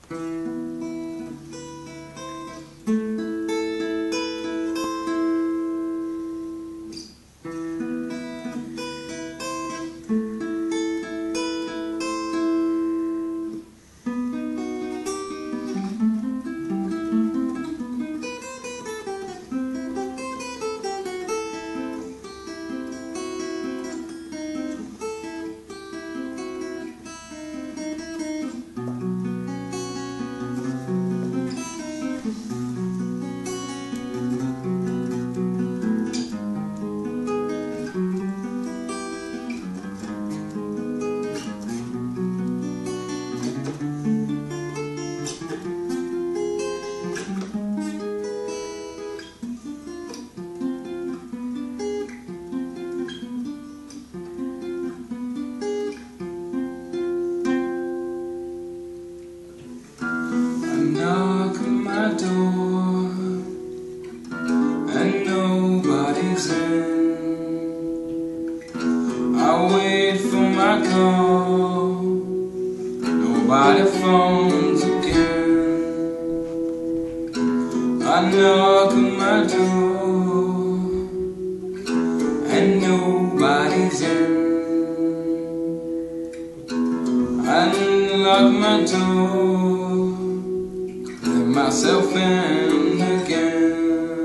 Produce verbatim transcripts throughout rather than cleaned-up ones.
Knock on my door and nobody's in. I wait for my call, nobody phones again. I knock on my door and nobody's in. I unlock my door, myself in again.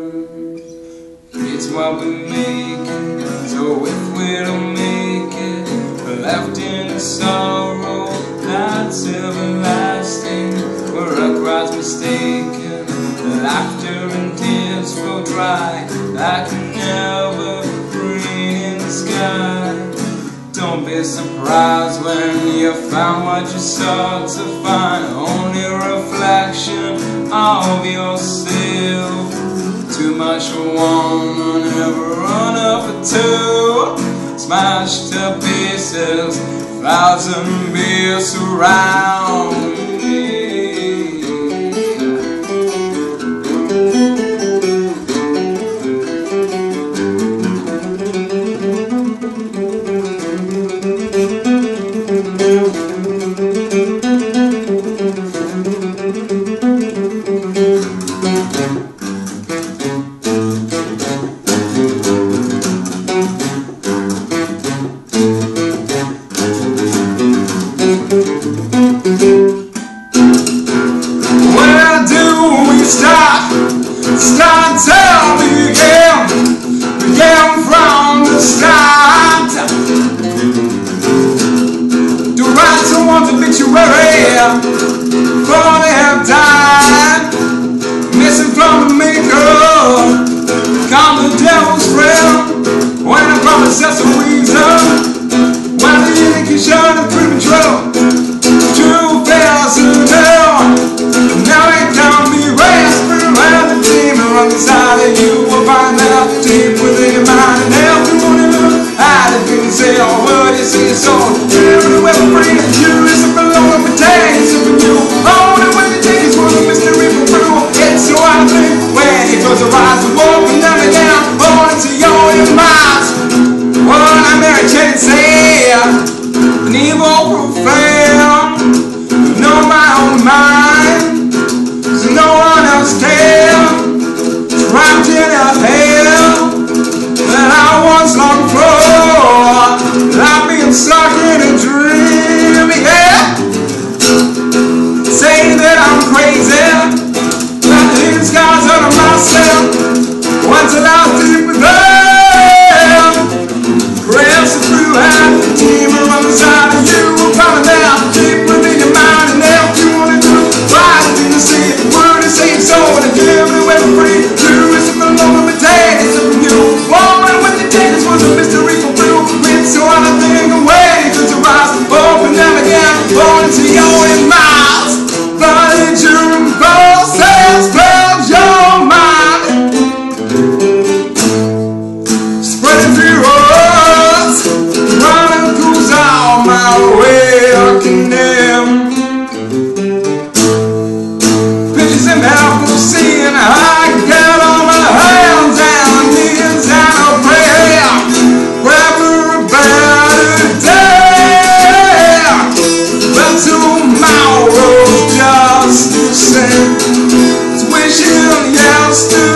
It's what we make it, so if we don't make it, we're left in a sorrow that's everlasting. Where a crowd's mistaken, laughter and tears flow dry like an evergreen in the sky. Don't be surprised when you find what you sought to find, only a reflection of yourself. Too much for one, never enough for two. Smashed to pieces, thousand beers surround me. Where do we start? Start, tell me again. Begin from the start. To write someone's obituary before they have died. Missing from the maker, come the devil's friend. When I promise that's a reason, when the indication is premature. True fails to know. Now it can be raised around the demon on the side of you. Will find out deep within your mind and help you want to know how to think and say all word you see so. Everywhere we bring it, you is a below every day. It's a new only when you take it for the mystery from through. It's so I think when he goes to rise and walk and down and down, born into your your mind. What I'm there to say, an evil profane. Know my own mind, so no one else can. Trapped in a hell that I once longed for, like being stuck in a dream, yeah. Say that I'm crazy, that the hidden scars under myself, once I lost deep within. Pressing through half the demon on the side of you, coming down deep within your mind and help you want to do right thing to say, word to say, so to give. else to